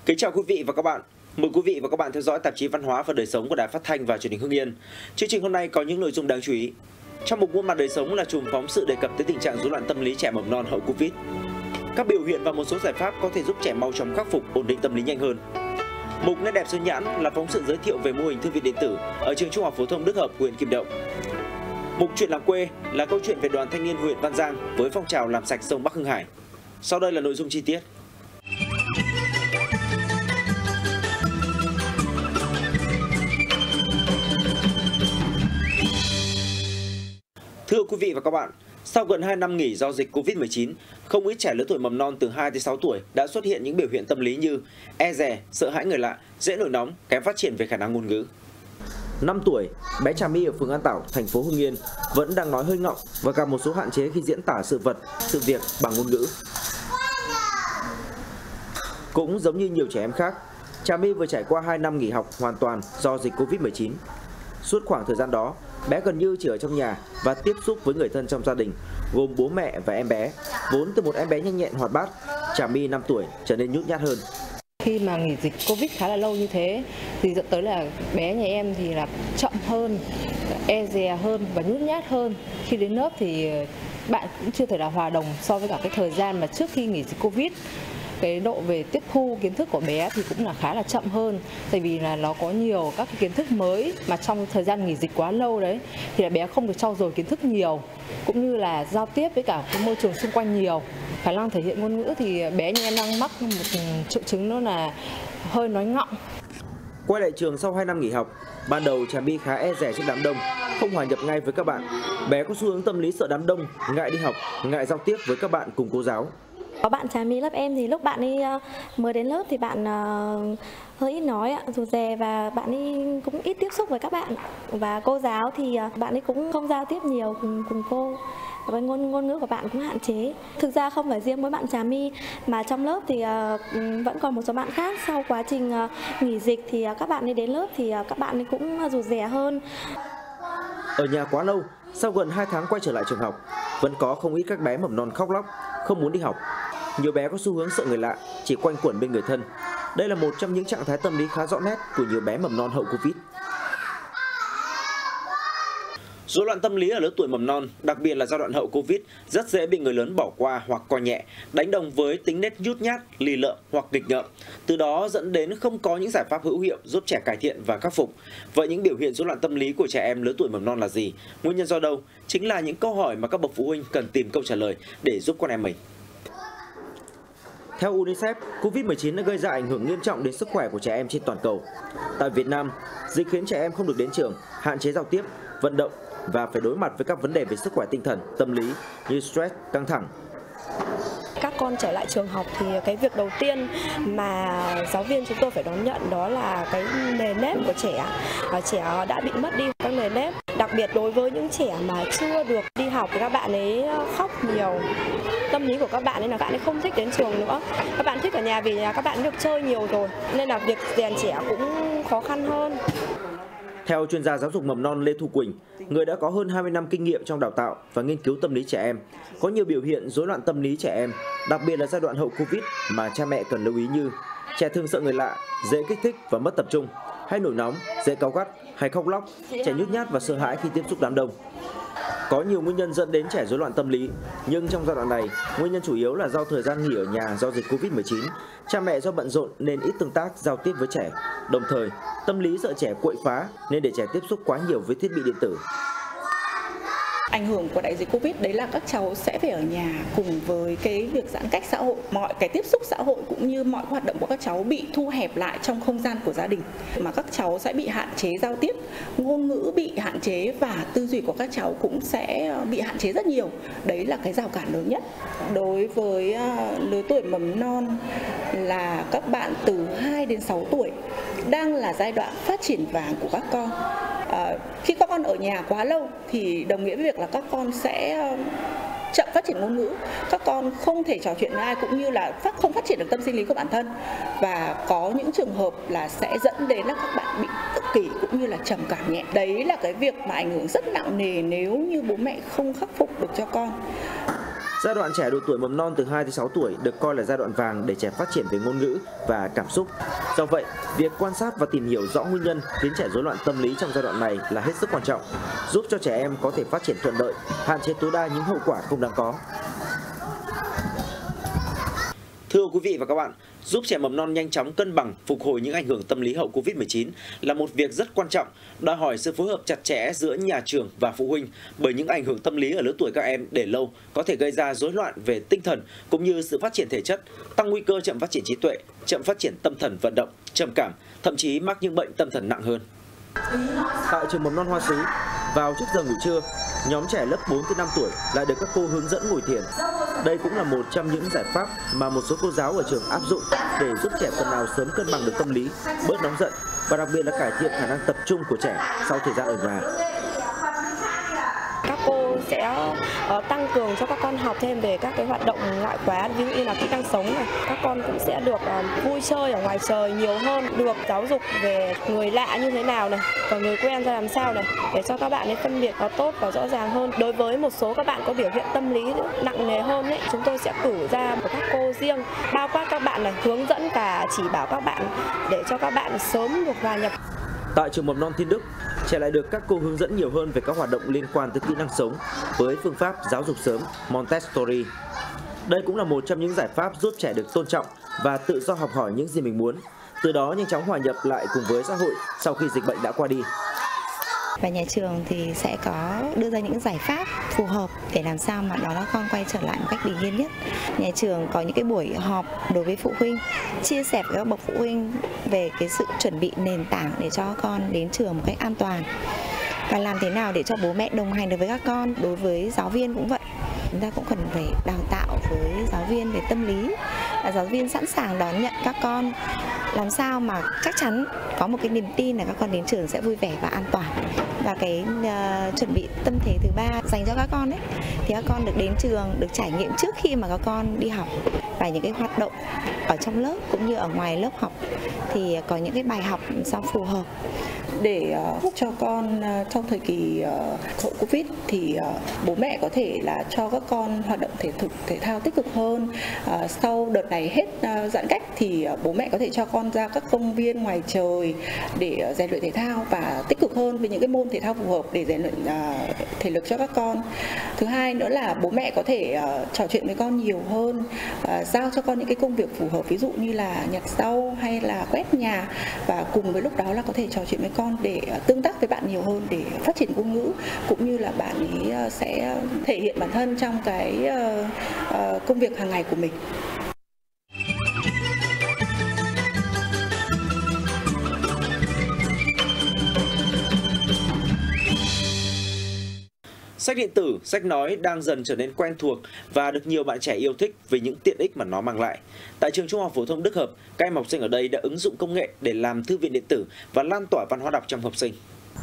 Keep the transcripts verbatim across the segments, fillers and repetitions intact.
Kính chào quý vị và các bạn. Mời quý vị và các bạn theo dõi tạp chí Văn hóa và Đời sống của Đài Phát thanh và Truyền hình Hưng Yên. Chương trình hôm nay có những nội dung đáng chú ý. Trong mục Muôn mặt đời sống là chùm phóng sự đề cập tới tình trạng rối loạn tâm lý trẻ mầm non hậu Covid. Các biểu hiện và một số giải pháp có thể giúp trẻ mau chóng khắc phục, ổn định tâm lý nhanh hơn. Mục Nét đẹp Xuân Nhãn là phóng sự giới thiệu về mô hình thư viện điện tử ở trường Trung học phổ thông Đức Hợp, huyện Kim Động. Mục Chuyện làm quê là câu chuyện về đoàn thanh niên huyện Văn Giang với phong trào làm sạch sông Bắc Hưng Hải. Sau đây là nội dung chi tiết. Thưa quý vị và các bạn, sau gần hai năm nghỉ do dịch Covid mười chín, không ít trẻ lứa tuổi mầm non từ hai tới sáu tuổi đã xuất hiện những biểu hiện tâm lý như e dè, sợ hãi người lạ, dễ nổi nóng, kém phát triển về khả năng ngôn ngữ. năm tuổi, bé Trà My ở phường An Tảo, thành phố Hưng Yên vẫn đang nói hơi ngọng và gặp một số hạn chế khi diễn tả sự vật, sự việc bằng ngôn ngữ. Cũng giống như nhiều trẻ em khác, Trà My vừa trải qua hai năm nghỉ học hoàn toàn do dịch Covid mười chín. Suốt khoảng thời gian đó, bé gần như chỉ ở trong nhà và tiếp xúc với người thân trong gia đình, gồm bố mẹ và em bé. Vốn từ một em bé nhanh nhẹn hoạt bát, Trà My năm tuổi trở nên nhút nhát hơn. Khi mà nghỉ dịch Covid khá là lâu như thế thì dẫn tới là bé nhà em thì là chậm hơn, e dè hơn và nhút nhát hơn. Khi đến lớp thì bạn cũng chưa thể là hòa đồng so với cả cái thời gian mà trước khi nghỉ dịch Covid. Cái độ về tiếp thu kiến thức của bé thì cũng là khá là chậm hơn, tại vì là nó có nhiều các cái kiến thức mới mà trong thời gian nghỉ dịch quá lâu đấy thì là bé không được trau dồi kiến thức nhiều, cũng như là giao tiếp với cả cái môi trường xung quanh nhiều. Khả năng thể hiện ngôn ngữ thì bé như em đang mắc một triệu chứng đó là hơi nói ngọng. Quay lại trường sau hai năm nghỉ học, ban đầu Trà My khá e dè trước đám đông, không hòa nhập ngay với các bạn. Bé có xu hướng tâm lý sợ đám đông, ngại đi học, ngại giao tiếp với các bạn cùng cô giáo. Có bạn Trà My lớp em thì lúc bạn ấy mới đến lớp thì bạn hơi ít nói, rụt rè và bạn ấy cũng ít tiếp xúc với các bạn. Và cô giáo thì bạn ấy cũng không giao tiếp nhiều cùng, cùng cô. Và ngôn ngôn ngữ của bạn cũng hạn chế. Thực ra không phải riêng với bạn Trà My mà trong lớp thì vẫn còn một số bạn khác. Sau quá trình nghỉ dịch thì các bạn ấy đến lớp thì các bạn ấy cũng rụt rè hơn. Ở nhà quá lâu, sau gần hai tháng quay trở lại trường học, vẫn có không ít các bé mầm non khóc lóc, không muốn đi học. Nhiều bé có xu hướng sợ người lạ, chỉ quanh quẩn bên người thân. Đây là một trong những trạng thái tâm lý khá rõ nét của nhiều bé mầm non hậu Covid. Rối loạn tâm lý ở lứa tuổi mầm non, đặc biệt là giai đoạn hậu Covid, rất dễ bị người lớn bỏ qua hoặc coi nhẹ, đánh đồng với tính nết nhút nhát, lì lợm hoặc nghịch ngợm. Từ đó dẫn đến không có những giải pháp hữu hiệu giúp trẻ cải thiện và khắc phục. Vậy những biểu hiện rối loạn tâm lý của trẻ em lứa tuổi mầm non là gì? Nguyên nhân do đâu? Chính là những câu hỏi mà các bậc phụ huynh cần tìm câu trả lời để giúp con em mình. Theo UNICEF, Covid mười chín đã gây ra ảnh hưởng nghiêm trọng đến sức khỏe của trẻ em trên toàn cầu. Tại Việt Nam, dịch khiến trẻ em không được đến trường, hạn chế giao tiếp, vận động và phải đối mặt với các vấn đề về sức khỏe tinh thần, tâm lý như stress, căng thẳng. Các con trở lại trường học thì cái việc đầu tiên mà giáo viên chúng tôi phải đón nhận đó là cái nề nếp của trẻ. Trẻ đã bị mất đi các nề nếp. Đặc biệt đối với những trẻ mà chưa được đi học thì các bạn ấy khóc nhiều. Tâm lý của các bạn ấy là các bạn ấy không thích đến trường nữa. Các bạn thích ở nhà vì nhà các bạn được chơi nhiều rồi. Nên là việc rèn trẻ cũng khó khăn hơn. Theo chuyên gia giáo dục mầm non Lê Thu Quỳnh, người đã có hơn hai mươi năm kinh nghiệm trong đào tạo và nghiên cứu tâm lý trẻ em, có nhiều biểu hiện rối loạn tâm lý trẻ em, đặc biệt là giai đoạn hậu Covid mà cha mẹ cần lưu ý như trẻ thường sợ người lạ, dễ kích thích và mất tập trung, hay nổi nóng, dễ cáu gắt, hay khóc lóc, trẻ nhút nhát và sợ hãi khi tiếp xúc đám đông. Có nhiều nguyên nhân dẫn đến trẻ rối loạn tâm lý, nhưng trong giai đoạn này, nguyên nhân chủ yếu là do thời gian nghỉ ở nhà do dịch Covid mười chín, cha mẹ do bận rộn nên ít tương tác giao tiếp với trẻ. Đồng thời, tâm lý sợ trẻ quậy phá nên để trẻ tiếp xúc quá nhiều với thiết bị điện tử. Ảnh hưởng của đại dịch Covid đấy là các cháu sẽ phải ở nhà cùng với cái việc giãn cách xã hội, mọi cái tiếp xúc xã hội cũng như mọi hoạt động của các cháu bị thu hẹp lại trong không gian của gia đình, mà các cháu sẽ bị hạn chế giao tiếp, ngôn ngữ bị hạn chế và tư duy của các cháu cũng sẽ bị hạn chế rất nhiều. Đấy là cái rào cản lớn nhất. Đối với lứa tuổi mầm non là các bạn từ hai đến sáu tuổi đang là giai đoạn phát triển vàng của các con. À, khi các con ở nhà quá lâu thì đồng nghĩa với việc là các con sẽ chậm phát triển ngôn ngữ, các con không thể trò chuyện với ai cũng như là phát không phát triển được tâm sinh lý của bản thân, và có những trường hợp là sẽ dẫn đến là các bạn bị tự kỷ cũng như là trầm cảm nhẹ. Đấy là cái việc mà ảnh hưởng rất nặng nề nếu như bố mẹ không khắc phục được cho con. Giai đoạn trẻ độ tuổi mầm non từ hai đến sáu tuổi được coi là giai đoạn vàng để trẻ phát triển về ngôn ngữ và cảm xúc. Do vậy, việc quan sát và tìm hiểu rõ nguyên nhân khiến trẻ rối loạn tâm lý trong giai đoạn này là hết sức quan trọng, giúp cho trẻ em có thể phát triển thuận lợi, hạn chế tối đa những hậu quả không đáng có. Thưa quý vị và các bạn, giúp trẻ mầm non nhanh chóng cân bằng, phục hồi những ảnh hưởng tâm lý hậu Covid mười chín là một việc rất quan trọng, đòi hỏi sự phối hợp chặt chẽ giữa nhà trường và phụ huynh, bởi những ảnh hưởng tâm lý ở lứa tuổi các em để lâu có thể gây ra rối loạn về tinh thần cũng như sự phát triển thể chất, tăng nguy cơ chậm phát triển trí tuệ, chậm phát triển tâm thần vận động, trầm cảm, thậm chí mắc những bệnh tâm thần nặng hơn. Tại trường mầm non Hoa Sứ, vào trước giờ ngủ trưa, nhóm trẻ lớp bốn tới năm tuổi lại được các cô hướng dẫn ngồi thiền. Đây cũng là một trong những giải pháp mà một số cô giáo ở trường áp dụng để giúp trẻ phần nào sớm cân bằng được tâm lý, bớt nóng giận và đặc biệt là cải thiện khả năng tập trung của trẻ sau thời gian ở nhà. Các cô sẽ uh, tăng cường cho các con học thêm về các cái hoạt động ngoại khóa, ví dụ như là kỹ năng sống này. Các con cũng sẽ được uh, vui chơi ở ngoài trời nhiều hơn, được giáo dục về người lạ như thế nào này, và người quen ra làm sao này, để cho các bạn ấy phân biệt nó tốt và rõ ràng hơn. Đối với một số các bạn có biểu hiện tâm lý nặng nề hơn ấy, chúng tôi sẽ cử ra một các cô riêng bao quát các bạn này, hướng dẫn và chỉ bảo các bạn để cho các bạn sớm được hòa nhập. Tại trường mầm non Thiên Đức, trẻ lại được các cô hướng dẫn nhiều hơn về các hoạt động liên quan tới kỹ năng sống với phương pháp giáo dục sớm Montessori. Đây cũng là một trong những giải pháp giúp trẻ được tôn trọng và tự do học hỏi những gì mình muốn, từ đó nhanh chóng hòa nhập lại cùng với xã hội sau khi dịch bệnh đã qua đi. Và nhà trường thì sẽ có đưa ra những giải pháp phù hợp để làm sao mà đón các con quay trở lại một cách bình yên nhất. Nhà trường có những cái buổi họp đối với phụ huynh, chia sẻ với các bậc phụ huynh về cái sự chuẩn bị nền tảng để cho các con đến trường một cách an toàn. Và làm thế nào để cho bố mẹ đồng hành được với các con. Đối với giáo viên cũng vậy. Chúng ta cũng cần phải đào tạo với giáo viên về tâm lý, là giáo viên sẵn sàng đón nhận các con, làm sao mà chắc chắn có một cái niềm tin là các con đến trường sẽ vui vẻ và an toàn. Và cái uh, chuẩn bị tâm thế thứ ba dành cho các con ấy, thì các con được đến trường, được trải nghiệm trước khi mà các con đi học, và những cái hoạt động ở trong lớp cũng như ở ngoài lớp học thì có những cái bài học sao phù hợp. Để uh, cho con uh, trong thời kỳ uh, hậu Covid thì uh, bố mẹ có thể là cho các con hoạt động thể thực thể thao tích cực hơn. Uh, sau đợt này hết uh, giãn cách thì uh, bố mẹ có thể cho con ra các công viên ngoài trời để uh, rèn luyện thể thao và tích cực hơn với những cái môn thể thao phù hợp để rèn luyện uh, thể lực cho các con. Thứ hai nữa là bố mẹ có thể uh, trò chuyện với con nhiều hơn, uh, giao cho con những cái công việc phù hợp, ví dụ như là nhặt rau hay là quét nhà, và cùng với lúc đó là có thể trò chuyện với con để tương tác với bạn nhiều hơn, để phát triển ngôn ngữ, cũng như là bạn ấy sẽ thể hiện bản thân trong cái công việc hàng ngày của mình. Sách điện tử, sách nói đang dần trở nên quen thuộc và được nhiều bạn trẻ yêu thích vì những tiện ích mà nó mang lại. Tại trường Trung học phổ thông Đức Hợp, các em học sinh ở đây đã ứng dụng công nghệ để làm thư viện điện tử và lan tỏa văn hóa đọc trong học sinh.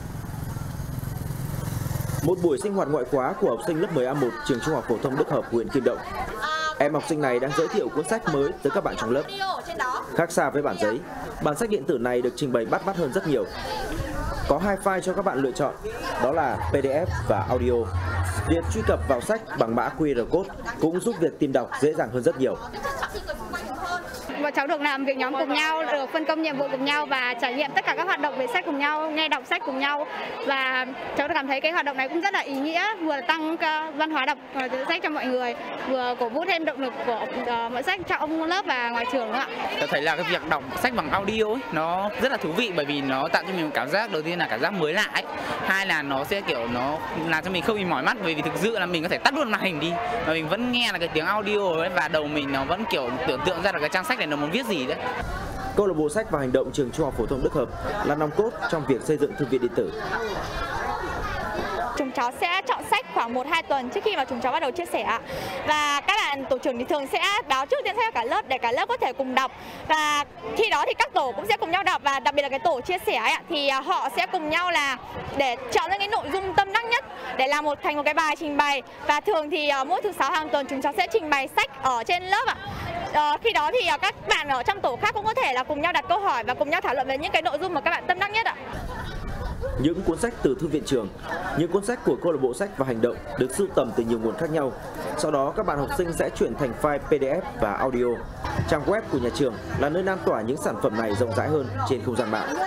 Một buổi sinh hoạt ngoại khóa của học sinh lớp mười A một trường Trung học phổ thông Đức Hợp, huyện Kim Động. Em học sinh này đang giới thiệu cuốn sách mới tới các bạn trong lớp. Khác xa với bản giấy, bản sách điện tử này được trình bày bắt mắt hơn rất nhiều. Có hai file cho các bạn lựa chọn, đó là pê đê ép và audio. Việc truy cập vào sách bằng mã quy rờ code cũng giúp việc tìm đọc dễ dàng hơn rất nhiều. Bọn cháu được làm việc nhóm cùng nhau, được phân công nhiệm vụ cùng nhau và trải nghiệm tất cả các hoạt động về sách cùng nhau, nghe đọc sách cùng nhau. Và cháu cảm thấy cái hoạt động này cũng rất là ý nghĩa, vừa tăng văn hóa đọc sách cho mọi người, vừa cổ vũ thêm động lực của mọi sách trong lớp và ngoài trường nữa ạ. Tôi thấy là cái việc đọc sách bằng audio ấy, nó rất là thú vị, bởi vì nó tạo cho mình một cảm giác, đầu tiên là cảm giác mới lạ ấy. Hai là nó sẽ kiểu nó làm cho mình không bị mỏi mắt, bởi vì thực sự là mình có thể tắt luôn màn hình đi và mình vẫn nghe là cái tiếng audio ấy, và đầu mình nó vẫn kiểu tưởng tượng ra được cái trang sách này nó muốn viết gì đấy. Câu lạc bộ sách và hành động trường Trung học phổ thông Đức Hợp là nòng cốt trong việc xây dựng thư viện điện tử. Chúng cháu sẽ chọn sách khoảng một hai tuần trước khi mà chúng cháu bắt đầu chia sẻ. Và các bạn tổ trưởng thì thường sẽ báo trước tiên cho cả lớp để cả lớp có thể cùng đọc. Và khi đó thì các tổ cũng sẽ cùng nhau đọc, và đặc biệt là cái tổ chia sẻ ấy, thì họ sẽ cùng nhau là để chọn ra cái nội dung tâm đắc nhất để làm một thành một cái bài trình bày. Và thường thì mỗi thứ sáu hàng tuần chúng cháu sẽ trình bày sách ở trên lớp ạ. Ờ, khi đó thì các bạn ở trong tổ khác cũng có thể là cùng nhau đặt câu hỏi và cùng nhau thảo luận về những cái nội dung mà các bạn tâm đắc nhất ạ. những cuốn sách từ thư viện trường. Những cuốn sách của câu lạc bộ sách và hành động được sưu tầm từ nhiều nguồn khác nhau. Sau đó các bạn học sinh sẽ chuyển thành file pê đê ép và audio. Trang web của nhà trường là nơi lan tỏa những sản phẩm này rộng rãi hơn trên không gian mạng.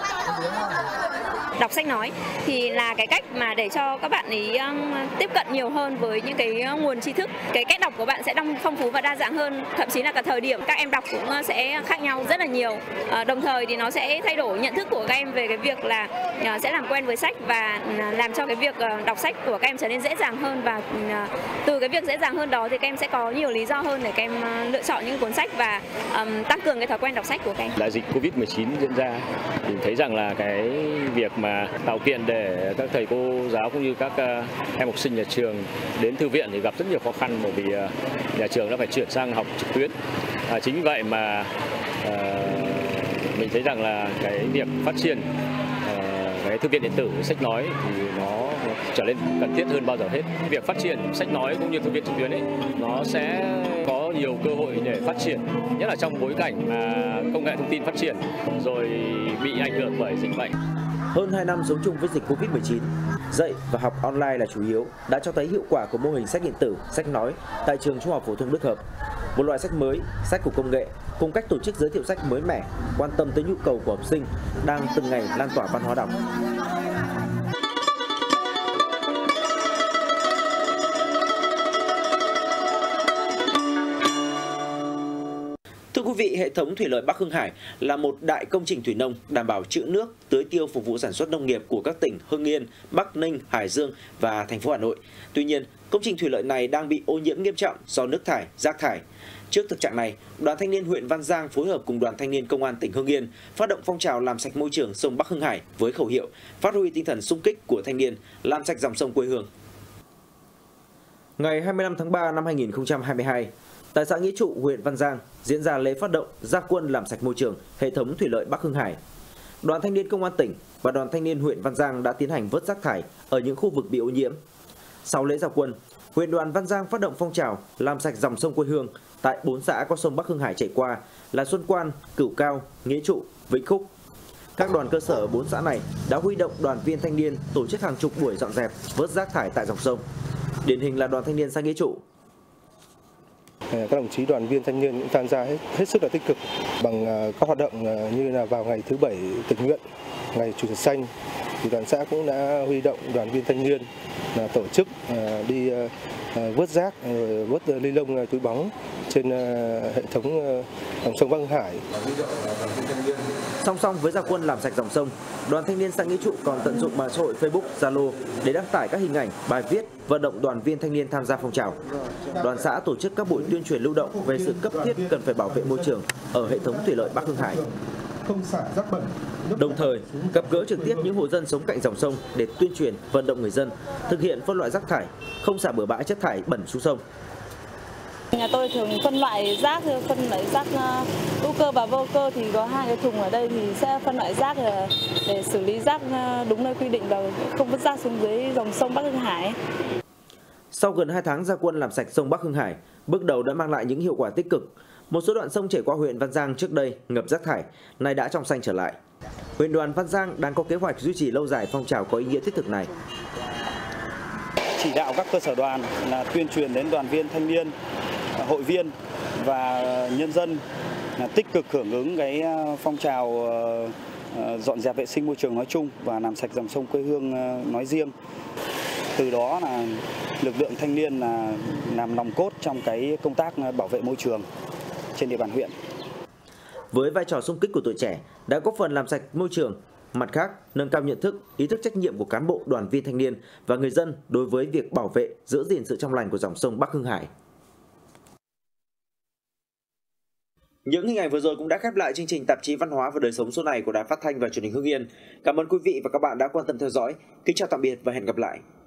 Đọc sách nói thì là cái cách mà để cho các bạn ấy tiếp cận nhiều hơn với những cái nguồn tri thức. Cái cách đọc của bạn sẽ đông phong phú và đa dạng hơn, thậm chí là cả thời điểm các em đọc cũng sẽ khác nhau rất là nhiều. À, đồng thời thì nó sẽ thay đổi nhận thức của các em về cái việc là sẽ làm quen với sách và làm cho cái việc đọc sách của các em trở nên dễ dàng hơn, và từ cái việc dễ dàng hơn đó thì các em sẽ có nhiều lý do hơn để các em lựa chọn những cuốn sách và um, tăng cường cái thói quen đọc sách của các em. Đại dịch Covid mười chín diễn ra thì thấy rằng là cái việc mà tạo kiện để các thầy cô giáo cũng như các em học sinh nhà trường đến thư viện thì gặp rất nhiều khó khăn, bởi vì nhà trường đã phải chuyển sang học trực tuyến. À, chính vì vậy mà à, mình thấy rằng là cái việc phát triển à, cái thư viện điện tử, sách nói thì nó trở nên cần thiết hơn bao giờ hết. Việc phát triển sách nói cũng như thư viện trực tuyến ấy, nó sẽ có nhiều cơ hội để phát triển, nhất là trong bối cảnh mà công nghệ thông tin phát triển rồi bị ảnh hưởng bởi dịch bệnh. Hơn hai năm sống chung với dịch Covid mười chín, dạy và học online là chủ yếu đã cho thấy hiệu quả của mô hình sách điện tử, sách nói tại trường Trung học phổ thông Đức Hợp. Một loại sách mới, sách của công nghệ, cùng cách tổ chức giới thiệu sách mới mẻ, quan tâm tới nhu cầu của học sinh đang từng ngày lan tỏa văn hóa đọc. Thưa quý vị, hệ thống thủy lợi Bắc Hưng Hải là một đại công trình thủy nông đảm bảo trữ nước, tưới tiêu phục vụ sản xuất nông nghiệp của các tỉnh Hưng Yên, Bắc Ninh, Hải Dương và thành phố Hà Nội. Tuy nhiên, công trình thủy lợi này đang bị ô nhiễm nghiêm trọng do nước thải, rác thải. Trước thực trạng này, Đoàn Thanh niên huyện Văn Giang phối hợp cùng Đoàn Thanh niên Công an tỉnh Hưng Yên phát động phong trào làm sạch môi trường sông Bắc Hưng Hải với khẩu hiệu phát huy tinh thần xung kích của thanh niên, làm sạch dòng sông quê hương. Ngày hai mươi lăm tháng ba năm hai nghìn không trăm hai mươi hai, tại xã Nghĩa Trụ, huyện Văn Giang diễn ra lễ phát động ra quân làm sạch môi trường hệ thống thủy lợi Bắc Hưng Hải. Đoàn Thanh niên Công an tỉnh và Đoàn Thanh niên huyện Văn Giang đã tiến hành vớt rác thải ở những khu vực bị ô nhiễm. Sau lễ ra quân, huyện đoàn Văn Giang phát động phong trào làm sạch dòng sông quê hương tại bốn xã có sông Bắc Hưng Hải chảy qua là Xuân Quan, Cửu Cao, Nghĩa Trụ, Vĩnh Khúc. Các đoàn cơ sở ở bốn xã này đã huy động đoàn viên thanh niên tổ chức hàng chục buổi dọn dẹp, vớt rác thải tại dòng sông. Điển hình là Đoàn Thanh niên xã Nghĩa Trụ. Các đồng chí đoàn viên thanh niên cũng tham gia hết, hết sức là tích cực bằng các hoạt động như là vào ngày thứ bảy tình nguyện, ngày chủ nhật xanh, thì đoàn xã cũng đã huy động đoàn viên thanh niên là tổ chức đi vớt rác, vớt ni lông, túi bóng trên hệ thống dòng sông Bắc Hưng Hải. Song song với ra quân làm sạch dòng sông, Đoàn Thanh niên xã Nghĩa Trụ còn tận dụng mạng xã hội Facebook, Zalo để đăng tải các hình ảnh, bài viết vận động đoàn viên thanh niên tham gia phong trào. Đoàn xã tổ chức các buổi tuyên truyền lưu động về sự cấp thiết cần phải bảo vệ môi trường ở hệ thống thủy lợi Bắc Hưng Hải. Đồng thời, gặp gỡ trực tiếp những hộ dân sống cạnh dòng sông để tuyên truyền, vận động người dân thực hiện phân loại rác thải, không xả bừa bãi chất thải bẩn xuống sông. Nhà tôi thường phân loại rác, phân loại rác hữu cơ và vô cơ, thì có hai cái thùng ở đây thì sẽ phân loại rác để xử lý rác đúng nơi quy định và không vứt rác xuống dưới dòng sông Bắc Hưng Hải. Sau gần hai tháng ra quân làm sạch sông Bắc Hưng Hải, bước đầu đã mang lại những hiệu quả tích cực. Một số đoạn sông chảy qua huyện Văn Giang trước đây ngập rác thải, nay đã trong xanh trở lại. Huyện đoàn Văn Giang đang có kế hoạch duy trì lâu dài phong trào có ý nghĩa thiết thực này. Chỉ đạo các cơ sở đoàn là tuyên truyền đến đoàn viên thanh niên, hội viên và nhân dân là tích cực hưởng ứng cái phong trào dọn dẹp vệ sinh môi trường nói chung và làm sạch dòng sông quê hương nói riêng. Từ đó là lực lượng thanh niên là làm nòng cốt trong cái công tác bảo vệ môi trường trên địa bàn huyện. Với vai trò xung kích của tuổi trẻ đã góp phần làm sạch môi trường, mặt khác nâng cao nhận thức, ý thức trách nhiệm của cán bộ, đoàn viên thanh niên và người dân đối với việc bảo vệ, giữ gìn sự trong lành của dòng sông Bắc Hưng Hải. Những hình ảnh vừa rồi cũng đã khép lại chương trình tạp chí Văn hóa và Đời sống số này của Đài Phát thanh và Truyền hình Hưng Yên. Cảm ơn quý vị và các bạn đã quan tâm theo dõi. Kính chào tạm biệt và hẹn gặp lại.